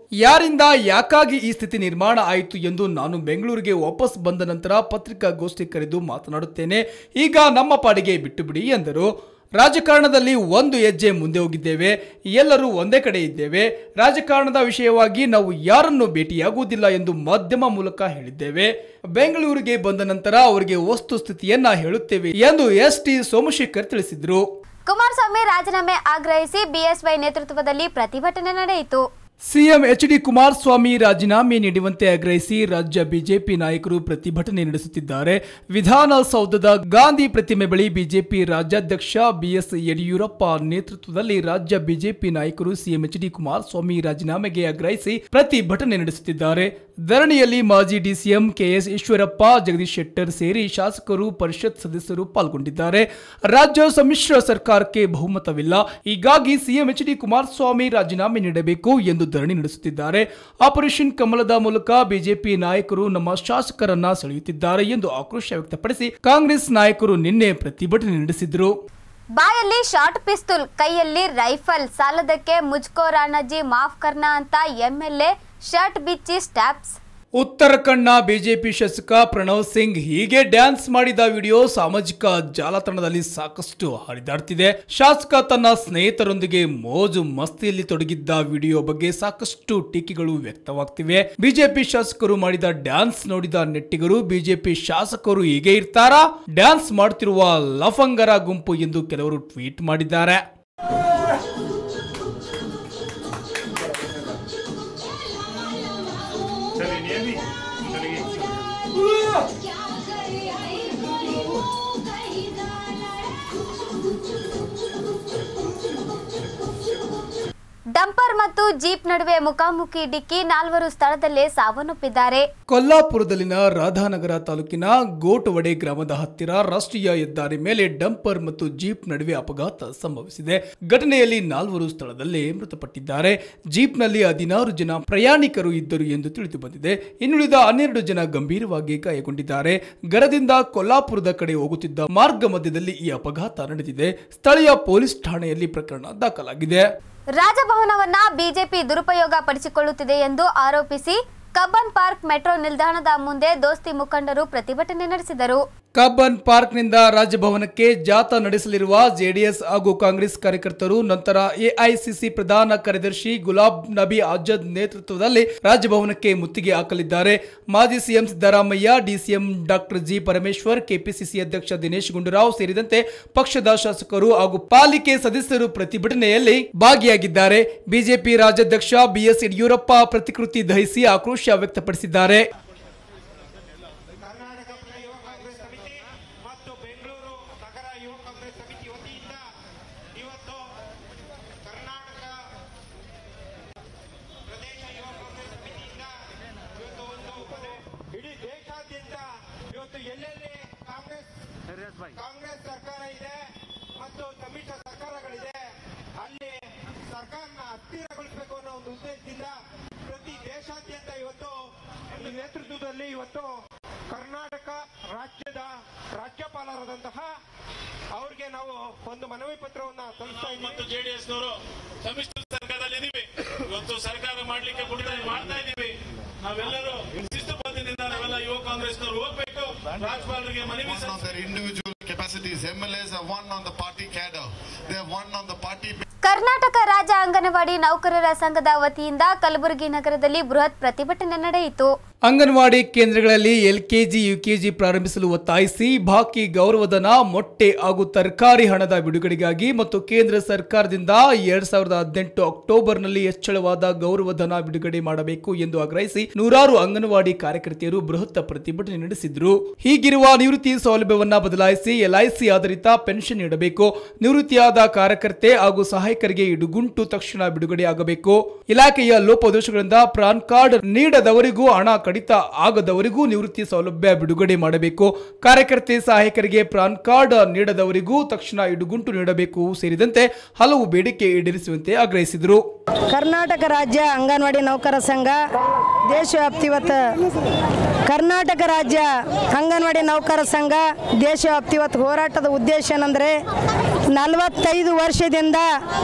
Speaker 2: ಯಾರಿಂದ ಯಾಕಾಗಿ ಈ ಸ್ಥಿತಿ ನಿರ್ಮಾಣ ಆಯಿತು ಎಂದು ನಾನು ಬೆಂಗಳೂರಿಗೆ ವಾಪಸ್ ಬಂದ ನಂತರ ಪತ್ರಿಕಾಗೋಷ್ಠಿ ಕರೆದು ಮಾತನಾಡುತ್ತೇನೆ. ಈಗ ನಮ್ಮ ಪಾಡಿಗೆ ಬಿಟ್ಟು ಬಿಡಿ ಎಂದರು. ರಾಜಕಾರಣದಲ್ಲಿ ಒಂದು ಹೆಜ್ಜೆ ಮುಂದೆ ಹೋಗಿದ್ದೇವೆ, ಎಲ್ಲರೂ ಒಂದೇ ಕಡೆ ಇದ್ದೇವೆ. ರಾಜಕಾರಣದ ವಿಷಯವಾಗಿ ನಾವು ಯಾರನ್ನು ಭೇಟಿಯಾಗುವುದಿಲ್ಲ ಎಂದು ಮಾಧ್ಯಮ ಮೂಲಕ ಹೇಳಿದ್ದೇವೆ. ಬೆಂಗಳೂರಿಗೆ ಬಂದ ನಂತರ ಅವರಿಗೆ ವಸ್ತುಸ್ಥಿತಿಯನ್ನ ಹೇಳುತ್ತೇವೆ ಎಂದು ಎಸ್.ಟಿ. ಸೋಮಶೇಖರ್ ತಿಳಿಸಿದರು.
Speaker 1: ಕುಮಾರಸ್ವಾಮಿ ರಾಜೀನಾಮೆ ಆಗ್ರಹಿಸಿ ಬಿಎಸ್ವೈ ನೇತೃತ್ವದಲ್ಲಿ ಪ್ರತಿಭಟನೆ ನಡೆಯಿತು.
Speaker 2: CM H D. ಕುಮಾರಸ್ವಾಮಿ ರಾಜೀನಾಮೆ ನೀಡುವಂತೆ ಆಗ್ರಹಿಸಿ ರಾಜ್ಯ ಬಿಜೆಪಿ ನಾಯಕರು ಪ್ರತಿಭಟನೆ ನಡೆಸುತ್ತಿದ್ದಾರೆ. ವಿಧಾನಸೌಧದ ಗಾಂಧಿ ಪ್ರತಿಮೆ ಬಳಿ ಬಿಜೆಪಿ ರಾಜ್ಯಾಧ್ಯಕ್ಷ ಬಿಎಸ್ ಯಡಿಯೂರಪ್ಪ ನೇತೃತ್ವದಲ್ಲಿ ರಾಜ್ಯ ಬಿಜೆಪಿ ನಾಯಕರು ಸಿಎಂ ಎಚ್.ಡಿ. ಕುಮಾರಸ್ವಾಮಿ ರಾಜೀನಾಮೆಗೆ ಆಗ್ರಹಿಸಿ ಪ್ರತಿಭಟನೆ ನಡೆಸುತ್ತಿದ್ದಾರೆ. ಧರಣಿಯಲ್ಲಿ ಮಾಜಿ ಡಿಸಿಎಂ ಕೆಎಸ್ ಈಶ್ವರಪ್ಪ, ಜಗದೀಶ್ ಶೆಟ್ಟರ್ ಸೇರಿ ಶಾಸಕರು, ಪರಿಷತ್ ಸದಸ್ಯರು ಪಾಲ್ಗೊಂಡಿದ್ದಾರೆ. ರಾಜ್ಯ ಸಮ್ಮಿಶ್ರ ಸರ್ಕಾರಕ್ಕೆ ಬಹುಮತವಿಲ್ಲ, ಹೀಗಾಗಿ ಸಿಎಂ ಎಚ್.ಡಿ. ಕುಮಾರಸ್ವಾಮಿ ರಾಜೀನಾಮೆ ನೀಡಬೇಕು ಎಂದು ಧರಣಿ ನಡೆಸುತ್ತಿದ್ದಾರೆ. ಆಪರೇಷನ್ ಕಮಲದ ಮೂಲಕ ಬಿಜೆಪಿ ನಾಯಕರು ನಮ್ಮ ಶಾಸಕರನ್ನ ಸೆಳೆಯುತ್ತಿದ್ದಾರೆ ಎಂದು ಆಕ್ರೋಶ ವ್ಯಕ್ತಪಡಿಸಿ ಕಾಂಗ್ರೆಸ್ ನಾಯಕರು ನಿನ್ನೆ ಪ್ರತಿಭಟನೆ ನಡೆಸಿದರು.
Speaker 1: ಬಾಯಲ್ಲಿ ಶಾರ್ಟ್ ಪಿಸ್ತೂಲ್, ಕೈಯಲ್ಲಿ ರೈಫಲ್, ಸಾಲದಕ್ಕೆ ಮುಜ್ಕೋ ರಾಣಾಜಿ ಮಾಫ್ ಕರ್ನಾ ಅಂತ ಎಂಎಲ್ಎ ಶರ್ಟ್ ಬಿಚ್ಚಿ ಸ್ಟ್ಯಾಪ್ಸ್.
Speaker 2: ಉತ್ತರಾಖಂಡ್ನ ಬಿಜೆಪಿ ಶಾಸಕ ಪ್ರಣವ್ ಸಿಂಗ್ ಹೀಗೆ ಡ್ಯಾನ್ಸ್ ಮಾಡಿದ ವಿಡಿಯೋ ಸಾಮಾಜಿಕ ಜಾಲತಾಣದಲ್ಲಿ ಸಾಕಷ್ಟು ಹರಿದಾಡ್ತಿದೆ. ಶಾಸಕ ತನ್ನ ಸ್ನೇಹಿತರೊಂದಿಗೆ ಮೋಜು ಮಸ್ತಿಯಲ್ಲಿ ತೊಡಗಿದ್ದ ವಿಡಿಯೋ ಬಗ್ಗೆ ಸಾಕಷ್ಟು ಟೀಕೆಗಳು ವ್ಯಕ್ತವಾಗ್ತಿವೆ. ಬಿಜೆಪಿ ಶಾಸಕರು ಮಾಡಿದ ಡ್ಯಾನ್ಸ್ ನೋಡಿದ ನೆಟ್ಟಿಗರು ಬಿಜೆಪಿ ಶಾಸಕರು ಹೀಗೆ ಇರ್ತಾರಾ, ಡ್ಯಾನ್ಸ್ ಮಾಡ್ತಿರುವ ಲಫಂಗರ ಗುಂಪು ಎಂದು ಕೆಲವರು ಟ್ವೀಟ್ ಮಾಡಿದ್ದಾರೆ.
Speaker 1: ಡಂಪರ್ ಮತ್ತು ಜೀಪ್ ನಡುವೆ ಮುಖಾಮುಖಿ ಡಿಕ್ಕಿ, 4 ಸ್ಥಳದಲ್ಲೇ ಸಾವನ್ನಪ್ಪಿದ್ದಾರೆ.
Speaker 2: ಕೊಲ್ಲಾಪುರದಲ್ಲಿನ ರಾಧಾನಗರ ತಾಲೂಕಿನ ಗೋಟವಡೆ ಗ್ರಾಮದ ಹತ್ತಿರ ರಾಷ್ಟ್ರೀಯ ಹೆದ್ದಾರಿ ಮೇಲೆ ಡಂಪರ್ ಮತ್ತು ಜೀಪ್ ನಡುವೆ ಅಪಘಾತ ಸಂಭವಿಸಿದೆ. ಘಟನೆಯಲ್ಲಿ 4 ಸ್ಥಳದಲ್ಲೇ ಮೃತಪಟ್ಟಿದ್ದಾರೆ. ಜೀಪ್ನಲ್ಲಿ 16 ಜನ ಪ್ರಯಾಣಿಕರು ಇದ್ದರು ಎಂದು ತಿಳಿದು ಬಂದಿದೆ. ಇನ್ನುಳಿದ 12 ಜನ ಗಂಭೀರವಾಗಿ ಗಾಯಗೊಂಡಿದ್ದಾರೆ. ಗರದಿಂದ ಕೊಲ್ಲಾಪುರದ ಕಡೆ ಹೋಗುತ್ತಿದ್ದ ಮಾರ್ಗ ಮಧ್ಯದಲ್ಲಿ ಈ ಅಪಘಾತ ನಡೆದಿದೆ. ಸ್ಥಳೀಯ ಪೊಲೀಸ್ ಠಾಣೆಯಲ್ಲಿ ಪ್ರಕರಣ ದಾಖಲಾಗಿದೆ.
Speaker 1: ರಾಜಭವನವನ್ನ ಬಿಜೆಪಿ ದುರುಪಯೋಗ ಪಡಿಸಿಕೊಳ್ಳುತ್ತಿದೆ ಎಂದು ಆರೋಪಿಸಿ ಕಬ್ಬನ್ ಪಾರ್ಕ್ ಮೆಟ್ರೋ ನಿಲ್ದಾಣದ ಮುಂದೆ ದೋಸ್ತಿ ಮುಖಂಡರು ಪ್ರತಿಭಟನೆ ನಡೆಸಿದರು.
Speaker 2: ಕಬ್ಬನ್ ಪಾರ್ಕ್ನಿಂದ ರಾಜಭವನಕ್ಕೆ ಜಾಥಾ ನಡೆಸಲಿರುವ ಜೆಡಿಎಸ್ ಹಾಗೂ ಕಾಂಗ್ರೆಸ್ ಕಾರ್ಯಕರ್ತರು ನಂತರ ಎಐಸಿಸಿ ಪ್ರಧಾನ ಕಾರ್ಯದರ್ಶಿ ಗುಲಾಬ್ ನಬಿ ಆಜಾದ್ ನೇತೃತ್ವದಲ್ಲಿ ರಾಜಭವನಕ್ಕೆ ಮುತ್ತಿಗೆ ಹಾಕಲಿದ್ದಾರೆ. ಮಾಜಿ CM Siddaramaiah, DCM doctor G Parameshwar, KPCC ಅಧ್ಯಕ್ಷ ದಿನೇಶ್ ಗುಂಡೂರಾವ್ ಸೇರಿದಂತೆ ಪಕ್ಷದ ಶಾಸಕರು ಹಾಗೂ ಪಾಲಿಕೆ ಸದಸ್ಯರು ಪ್ರತಿಭಟನೆಯಲ್ಲಿ ಭಾಗಿಯಾಗಿದ್ದಾರೆ. ಬಿಜೆಪಿ ರಾಜ್ಯಾಧ್ಯಕ್ಷ ಬಿಎಸ್ ಯಡಿಯೂರಪ್ಪ ಪ್ರತಿಕೃತಿ ದಹಿಸಿ ಆಕ್ರೋಶ ವ್ಯಕ್ತಪಡಿಸಿದ್ದಾರೆ.
Speaker 9: ಕಾಂಗ್ರೆಸ್ ಸರ್ಕಾರ ಇದೆ ಮತ್ತು ಸಮ್ಮಿಶ್ರ ಸರ್ಕಾರಗಳಿದೆ, ಅಲ್ಲಿ ಸರ್ಕಾರನ ಅಸ್ಥಿರಗೊಳಿಸಬೇಕು ಅನ್ನೋ ಒಂದು ಉದ್ದೇಶದಿಂದ ಪ್ರತಿ ದೇಶಾದ್ಯಂತ ಇವತ್ತು ಒಂದು ನೇತೃತ್ವದಲ್ಲಿ ಇವತ್ತು ಕರ್ನಾಟಕ ರಾಜ್ಯದ ರಾಜ್ಯಪಾಲರಾದಂತಹ ಅವ್ರಿಗೆ ನಾವು ಒಂದು ಮನವಿ ಪತ್ರವನ್ನ ಸಲ್ಲಿಸ್ತಾ ಇದ್ದೀವಿ.
Speaker 10: ಮತ್ತು ಜೆಡಿಎಸ್ನವರು ಸಮ್ಮಿಶ್ರ ಸರ್ಕಾರದಲ್ಲಿ ಇದೀವಿ, ಇವತ್ತು ಸರ್ಕಾರ ಮಾಡ್ಲಿಕ್ಕೆ ಮಾಡ್ತಾ ಇದೀವಿ. ನಾವೆಲ್ಲರೂ ಶಿಸ್ತುಬದ್ಧದಿಂದ ನಾವೆಲ್ಲ ಯುವ ಕಾಂಗ್ರೆಸ್ನವರು ಹೋಗ್ಬೇಕು. ರಾಜ್ಯಪಾಲರಿಗೆ ಮನವಿ
Speaker 3: individual capacities. MLAs have won on the party cadre. They have won on the party.
Speaker 1: Karnataka ರಾಜ್ಯ ಅಂಗನವಾಡಿ ನೌಕರರ ಸಂಘದ ವತಿಯಿಂದ ಕಲಬುರಗಿ ನಗರದಲ್ಲಿ ಬೃಹತ್ ಪ್ರತಿಭಟನೆ ನಡೆಯಿತು.
Speaker 2: ಅಂಗನವಾಡಿ ಕೇಂದ್ರಗಳಲ್ಲಿ ಎಲ್ಕೆಜಿ, ಯುಕೆಜಿ ಪ್ರಾರಂಭಿಸಲು ಒತ್ತಾಯಿಸಿ ಬಾಕಿ ಗೌರವಧನ, ಮೊಟ್ಟೆ ಹಾಗೂ ತರಕಾರಿ ಹಣದ ಬಿಡುಗಡೆಗಾಗಿ ಮತ್ತು ಕೇಂದ್ರ ಸರ್ಕಾರದಿಂದ 2018 ಅಕ್ಟೋಬರ್ನಲ್ಲಿ ಹೆಚ್ಚಳವಾದ ಗೌರವಧನ ಬಿಡುಗಡೆ ಮಾಡಬೇಕು ಎಂದು ಆಗ್ರಹಿಸಿ ನೂರಾರು ಅಂಗನವಾಡಿ ಕಾರ್ಯಕರ್ತೆಯರು ಬೃಹತ್ ಪ್ರತಿಭಟನೆ ನಡೆಸಿದ್ರು. ಹೀಗಿರುವ ನಿವೃತ್ತಿ ಸೌಲಭ್ಯವನ್ನ ಬದಲಾಯಿಸಿ ಎಲ್ಐಸಿ ಆಧಾರಿತ ಪೆನ್ಷನ್ ನೀಡಬೇಕು. ನಿವೃತ್ತಿಯಾದ ಕಾರ್ಯಕರ್ತೆ ಹಾಗೂ ಸಹಾಯಕರಿಗೆ ಇಡುಗುಂಟು ತಕ್ಷಣ ಬಿಡುಗಡೆಯಾಗಬೇಕು. ಇಲಾಖೆಯ ಲೋಪದೋಷಗಳಿಂದ ಪಾನ್ ಕಾರ್ಡ್ ನೀಡದವರಿಗೂ ಹಣ ಕಡಿತ ಆಗದವರಿಗೂ ನಿವೃತ್ತಿ ಸೌಲಭ್ಯ ಬಿಡುಗಡೆ ಮಾಡಬೇಕು. ಕಾರ್ಯಕರ್ತೆ ಸಹಾಯಕರಿಗೆ ಪಾನ್ ಕಾರ್ಡ್ ನೀಡದವರಿಗೂ ತಕ್ಷಣ ಇಡುಗುಂಟು ನೀಡಬೇಕು ಸೇರಿದಂತೆ ಹಲವು ಬೇಡಿಕೆ ಈಡೇರಿಸುವಂತೆ ಆಗ್ರಹಿಸಿದರು.
Speaker 11: ಕರ್ನಾಟಕ ರಾಜ್ಯ ಅಂಗನವಾಡಿ ನೌಕರ ಸಂಘ ದೇಶವ್ಯಾಪ್ತಿ ಕರ್ನಾಟಕ ರಾಜ್ಯ ಅಂಗನವಾಡಿ ನೌಕರ ಸಂಘ ದೇಶವ್ಯಾಪ್ತಿ ಹೋರಾಟದ ಉದ್ದೇಶ ಏನಂದರೆ 45 ವರ್ಷದಿಂದ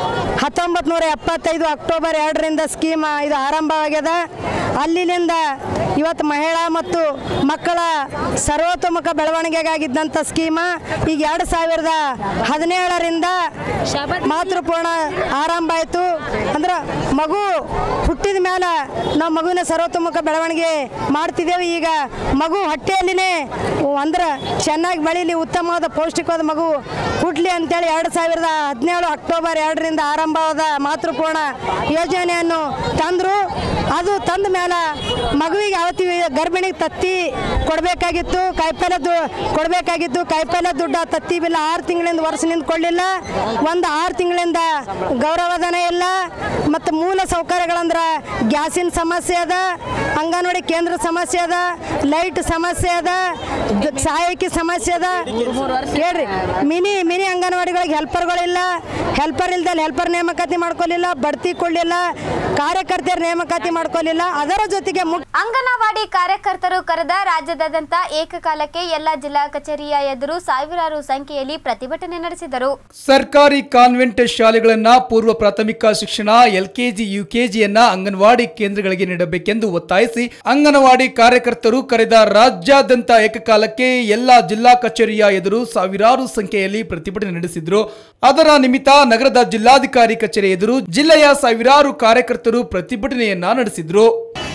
Speaker 11: 1975 ಅಕ್ಟೋಬರ್ 2ರಿಂದ ಸ್ಕೀಮ್ ಇದು ಆರಂಭವಾಗ್ಯದ. ಅಲ್ಲಿನಿಂದ ಇವತ್ತು ಮಹಿಳಾ ಮತ್ತು ಮಕ್ಕಳ ಸರ್ವತೋಮುಖ ಬೆಳವಣಿಗೆಗಾಗಿದ್ದಂಥ ಸ್ಕೀಮ ಈಗ 2017ರಿಂದ ಮಾತೃಪೂರ್ಣ ಆರಂಭ ಆಯಿತು. ಅಂದ್ರೆ ಮಗು ಹುಟ್ಟಿದ ಮೇಲೆ ನಾವು ಮಗುವಿನ ಸರ್ವತೋಮುಖ ಬೆಳವಣಿಗೆ ಮಾಡ್ತಿದ್ದೇವೆ. ಈಗ ಮಗು ಹೊಟ್ಟೆಯಲ್ಲಿನೇ ಅಂದ್ರೆ ಚೆನ್ನಾಗಿ ಬೆಳೀಲಿ, ಉತ್ತಮವಾದ ಪೌಷ್ಟಿಕವಾದ ಮಗು ಹುಟ್ಟಲಿ ಅಂತೇಳಿ 2017 ಅಕ್ಟೋಬರ್ 2ರಿಂದ ಆರಂಭವಾದ ಮಾತೃಪೂರ್ಣ ಯೋಜನೆಯನ್ನು ತಂದರು. ಅದು ತಂದ ಮೇಲೆ ಮಗುವಿಗೆ ಯಾವತ್ತಿ ಗರ್ಭಿಣಿಗೆ ತತ್ತಿ ಕೊಡಬೇಕಾಗಿತ್ತು, ಕಾಯಿಪಲ್ಯ ಕೊಡಬೇಕಾಗಿತ್ತು. ಕಾಯಿಪಲ್ಯ ದುಡ್ಡು ತತ್ತಿ ಬಿಲ್ಲ 6 ತಿಂಗಳಿಂದ ವರ್ಷದಿಂದ ಕೊಡಲಿಲ್ಲ. ಒಂದು 6 ತಿಂಗಳಿಂದ ಗೌರವಧನ ಇಲ್ಲ. ಮತ್ತು ಮೂಲ ಸೌಕರ್ಯಗಳಂದ್ರೆ ಗ್ಯಾಸಿನ ಸಮಸ್ಯೆ ಅದ, ಅಂಗನವಾಡಿ ಕೇಂದ್ರ ಸಮಸ್ಯೆ ಅದ, ಲೈಟ್ ಸಮಸ್ಯೆ ಅದ, ಸಹಾಯಕಿ ಸಮಸ್ಯೆ ಅದ. ಹೇಳ್ರಿ, ಮಿನಿ ಅಂಗನವಾಡಿಗಳಿಗೆ ಹೆಲ್ಪರ್ಗಳಿಲ್ಲ. ಹೆಲ್ಪರ್ ಇಲ್ದಲ್ಲಿ ಹೆಲ್ಪರ್ ನೇಮಕಾತಿ ಮಾಡ್ಕೊಳ್ಳಿಲ್ಲ, ಬಡ್ತಿ ಕೊಡಲಿಲ್ಲ, ಕಾರ್ಯಕರ್ತೆಯರ ನೇಮಕಾತಿ ಮಾಡ್ಕೊಳ್ಳಿಲ್ಲ. ಅದರ ಜೊತೆಗೆ
Speaker 1: ಅಂಗನವಾಡಿ ಕಾರ್ಯಕರ್ತರು ಕರೆದ ರಾಜ್ಯದಾದ್ಯಂತ ಏಕಕಾಲಕ್ಕೆ ಎಲ್ಲ ಜಿಲ್ಲಾ ಕಚೇರಿಯ ಎದುರು ಸಾವಿರಾರು ಸಂಖ್ಯೆಯಲ್ಲಿ ಪ್ರತಿಭಟನೆ ನಡೆಸಿದರು.
Speaker 2: ಸರ್ಕಾರಿ ಕಾನ್ವೆಂಟ್ ಶಾಲೆಗಳನ್ನ ಪೂರ್ವ ಪ್ರಾಥಮಿಕ ಶಿಕ್ಷಣ ಎಲ್ಕೆಜಿ ಯುಕೆಜಿಯನ್ನ ಅಂಗನವಾಡಿ ಕೇಂದ್ರಗಳಿಗೆ ನೀಡಬೇಕೆಂದು ಒತ್ತಾಯಿಸಿ ಅಂಗನವಾಡಿ ಕಾರ್ಯಕರ್ತರು ಕರೆದ ರಾಜ್ಯಾದ್ಯಂತ ಏಕಕಾಲಕ್ಕೆ ಎಲ್ಲ ಜಿಲ್ಲಾ ಕಚೇರಿಯ ಎದುರು ಸಾವಿರಾರು ಸಂಖ್ಯೆಯಲ್ಲಿ ಪ್ರತಿಭಟನೆ ನಡೆಸಿದ್ರು. ಅದರ ನಿಮಿತ್ತ ನಗರದ ಜಿಲ್ಲಾಧಿಕಾರಿ ಕಚೇರಿ ಎದುರು ಜಿಲ್ಲೆಯ ಸಾವಿರಾರು ಕಾರ್ಯಕರ್ತರು ಪ್ರತಿಭಟನೆಯನ್ನ ನಡೆಸಿದ್ರು.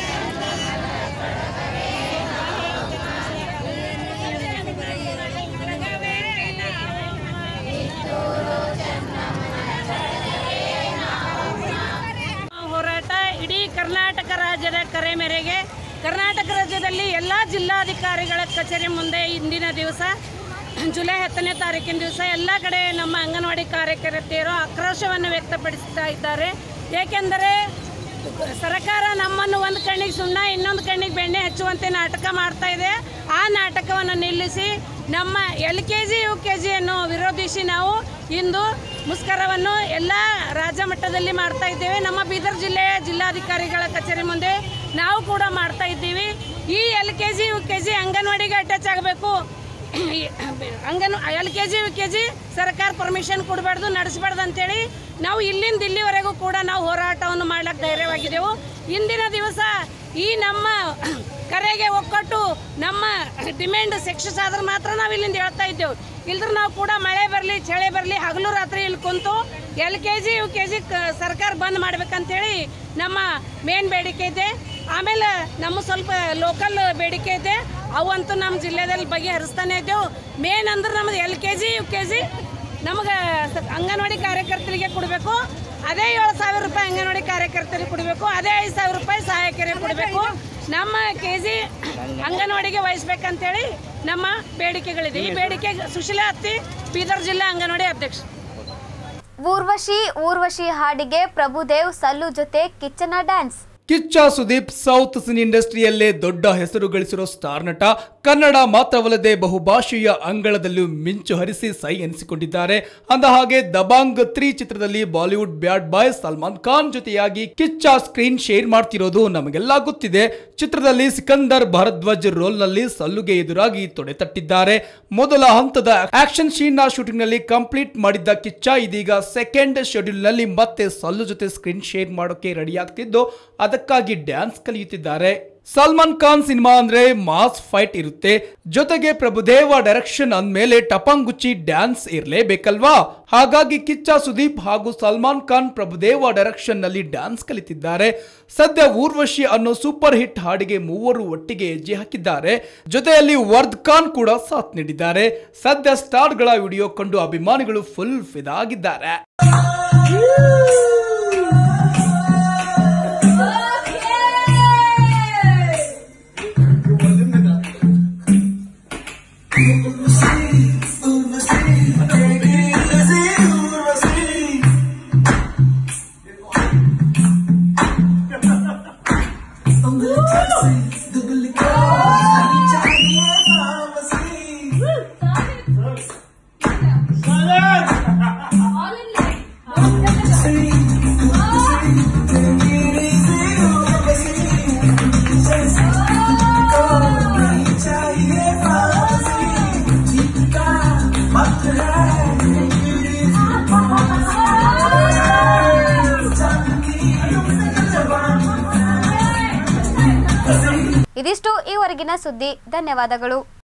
Speaker 12: ಹೋರಾಟ ಇಡೀ ಕರ್ನಾಟಕ ರಾಜ್ಯದ ಕರೆ ಮೇರೆಗೆ ಕರ್ನಾಟಕ ರಾಜ್ಯದಲ್ಲಿ ಎಲ್ಲ ಜಿಲ್ಲಾಧಿಕಾರಿಗಳ ಕಚೇರಿ ಮುಂದೆ ಇಂದಿನ ದಿವಸ ಜುಲೈ 10ನೇ ತಾರೀಕಿನ ದಿವಸ ಎಲ್ಲ ಕಡೆ ನಮ್ಮ ಅಂಗನವಾಡಿ ಕಾರ್ಯಕರ್ತೆಯರು ಆಕ್ರೋಶವನ್ನು ವ್ಯಕ್ತಪಡಿಸ್ತಾ ಇದ್ದಾರೆ. ಏಕೆಂದರೆ ಸರ್ಕಾರ ನಮ್ಮನ್ನು ಒಂದು ಕಣ್ಣಿಗೆ ಸುಣ್ಣ ಇನ್ನೊಂದು ಕಣ್ಣಿಗೆ ಬೆಣ್ಣೆ ಹಚ್ಚುವಂತೆ ನಾಟಕ ಮಾಡ್ತಾ ಇದೆ. ಆ ನಾಟಕವನ್ನು ನಿಲ್ಲಿಸಿ ನಮ್ಮ LKG UKGಯನ್ನು ವಿರೋಧಿಸಿ ನಾವು ಇಂದು ಮುಷ್ಕರವನ್ನು ಎಲ್ಲ ರಾಜ್ಯ ಮಟ್ಟದಲ್ಲಿ ಮಾಡ್ತಾ ಇದ್ದೇವೆ. ನಮ್ಮ ಬೀದರ್ ಜಿಲ್ಲೆಯ ಜಿಲ್ಲಾಧಿಕಾರಿಗಳ ಕಚೇರಿ ಮುಂದೆ ನಾವು ಕೂಡ ಮಾಡ್ತಾ ಇದ್ದೀವಿ. ಈ LKG UKG ಅಂಗನವಾಡಿಗೆ ಅಟ್ಯಾಚ್ ಆಗಬೇಕು. LKG UKG ಸರ್ಕಾರ ಪರ್ಮಿಷನ್ ಕೊಡಬಾರ್ದು, ನಡೆಸಬಾರ್ದು ಅಂತೇಳಿ ನಾವು ಇಲ್ಲಿಂದ ಇಲ್ಲಿವರೆಗೂ ಕೂಡ ನಾವು ಹೋರಾಟವನ್ನು ಮಾಡ್ಲಿಕ್ಕೆ ಧೈರ್ಯವಾಗಿದ್ದೆವು. ಇಂದಿನ ದಿವಸ ಈ ನಮ್ಮ ಕರೆಗೆ ಒಕ್ಕಟ್ಟು ನಮ್ಮ ಡಿಮ್ಯಾಂಡ್ ಸಕ್ಸಸ್ ಆದ್ರೆ ಮಾತ್ರ ನಾವು ಇಲ್ಲಿಂದ ಹೇಳ್ತಾ ಇದ್ದೆವು. ಇಲ್ದ್ರೆ ನಾವು ಕೂಡ ಮಳೆ ಬರಲಿ ಚಳಿ ಬರಲಿ ಹಗಲು ರಾತ್ರಿ ಇಲ್ಲಿ ಕುಂತು LKG UKG ಸರ್ಕಾರ ಬಂದ್ ಮಾಡ್ಬೇಕಂತೇಳಿ ನಮ್ಮ ಮೇನ್ ಬೇಡಿಕೆ ಇದೆ. ಆಮೇಲೆ ನಮ್ಮ ಸ್ವಲ್ಪ ಲೋಕಲ್ ಬೇಡಿಕೆ ಇದೆ, ಅವಂತೂ ನಮ್ಮ ಜಿಲ್ಲೆಯಲ್ಲಿ ಬಗೆಹರಿಸ್ತಾನೆ ಇದ್ದೆವು. ಮೇನ್ ಅಂದ್ರೆ ನಮ್ಮದು LKG UKG ನಮಗೆ ಅಂಗನವಾಡಿ ಕಾರ್ಯಕರ್ತರಿಗೆ ಕೊಡಬೇಕು. ಅದೇ 7,000 ರೂಪಾಯಿ ಅಂಗನವಾಡಿ ಕಾರ್ಯಕರ್ತರಿಗೆ ಕೊಡಬೇಕು, ಅದೇ 5,000 ರೂಪಾಯಿ ಸಹಾಯಕರಿಗೆ ಕೊಡಬೇಕು. ನಮ್ಮ KG ಅಂಗನವಾಡಿಗೆ ವಹಿಸ್ಬೇಕಂತೇಳಿ ನಮ್ಮ ಬೇಡಿಕೆಗಳಿದೆ. ಈ ಬೇಡಿಕೆ ಸುಶೀಲಾ ಅತ್ತಿ, ಬೀದರ್ ಜಿಲ್ಲಾ ಅಂಗನವಾಡಿ ಅಧ್ಯಕ್ಷ.
Speaker 1: ಊರ್ವಶಿ ಹಾಡಿಗೆ ಪ್ರಭುದೇವ್ ಸಲ್ಲು ಜೊತೆ ಕಿಚ್ಚನ dance.
Speaker 2: Kichcha Sudeep south cine ಇಂಡಸ್ಟ್ರಿಯಲ್ಲೇ ದೊಡ್ಡ ಹೆಸರು ಗಳಿಸಿರೋ ಸ್ಟಾರ್ ನಟ. ಕನ್ನಡ ಮಾತ್ರವಲ್ಲದೆ ಬಹುಭಾಷೆಯ ಅಂಗಳದಲ್ಲೂ ಮಿಂಚು ಹರಿಸಿ ಸೈ ಎನಿಸಿಕೊಂಡಿದ್ದಾರೆ. ಅಂದ ಹಾಗೆ ದಬಾಂಗ್ 3 ಚಿತ್ರದಲ್ಲಿ Bollywood bad boy Salman Khan ಜೊತೆಯಾಗಿ ಕಿಚ್ಚ ಸ್ಕ್ರೀನ್ ಶೇರ್ ಮಾಡ್ತಿರೋದು ನಮಗೆಲ್ಲ ಗೊತ್ತಿದೆ. ಚಿತ್ರದಲ್ಲಿ ಸಿಕಂದರ್ ಭಾರದ್ವಾಜ್ ರೋಲ್ ನಲ್ಲಿ ಸಲ್ಲುಗೆ ಎದುರಾಗಿ ತೊಡೆತಟ್ಟಿದ್ದಾರೆ. ಮೊದಲ ಹಂತದ ಆಕ್ಷನ್ ಸೀನ್ ನ ಶೂಟಿಂಗ್ ನಲ್ಲಿ ಕಂಪ್ಲೀಟ್ ಮಾಡಿದ್ದ ಕಿಚ್ಚ ಇದೀಗ ಸೆಕೆಂಡ್ ಶೆಡ್ಯೂಲ್ ನಲ್ಲಿ ಮತ್ತೆ ಸಲ್ಲು ಜೊತೆ ಸ್ಕ್ರೀನ್ ಶೇರ್ ಮಾಡೋಕೆ ರೆಡಿ ಆಗ್ತಿದ್ದು ಅದಕ್ಕಾಗಿ ಡ್ಯಾನ್ಸ್ ಕಲಿಯುತ್ತಿದ್ದಾರೆ. ಸಲ್ಮಾನ್ ಖಾನ್ ಸಿನಿಮಾ ಅಂದ್ರೆ ಮಾಸ್ ಫೈಟ್ ಇರುತ್ತೆ, ಜೊತೆಗೆ ಪ್ರಭುದೇವ ಡೈರೆಕ್ಷನ್ ಅಂದ್ಮೇಲೆ ಟಪಂಗುಚ್ಚಿ ಡ್ಯಾನ್ಸ್ ಇರಲೇಬೇಕಲ್ವಾ. ಹಾಗಾಗಿ ಕಿಚ್ಚ ಸುದೀಪ್ ಹಾಗೂ ಸಲ್ಮಾನ್ ಖಾನ್ ಪ್ರಭುದೇವ ಡೈರೆಕ್ಷನ್ ನಲ್ಲಿ ಡ್ಯಾನ್ಸ್ ಕಲಿತಿದ್ದಾರೆ. ಸದ್ಯ ಊರ್ವಶಿ ಅನ್ನೋ ಸೂಪರ್ ಹಿಟ್ ಹಾಡಿಗೆ ಮೂವರು ಒಟ್ಟಿಗೆ ಹೆಜ್ಜೆ ಹಾಕಿದ್ದಾರೆ. ಜೊತೆಯಲ್ಲಿ ವರ್ದ್ ಖಾನ್ ಕೂಡ ಸಾಥ್ ನೀಡಿದ್ದಾರೆ. ಸದ್ಯ ಸ್ಟಾರ್ಗಳ ವಿಡಿಯೋ ಕಂಡು ಅಭಿಮಾನಿಗಳು ಫುಲ್ ಫಿದಾ ಆಗಿದ್ದಾರೆ.
Speaker 1: ಇದಿಷ್ಟು ಈವರೆಗಿನ ಸುದ್ದಿ. ಧನ್ಯವಾದಗಳು.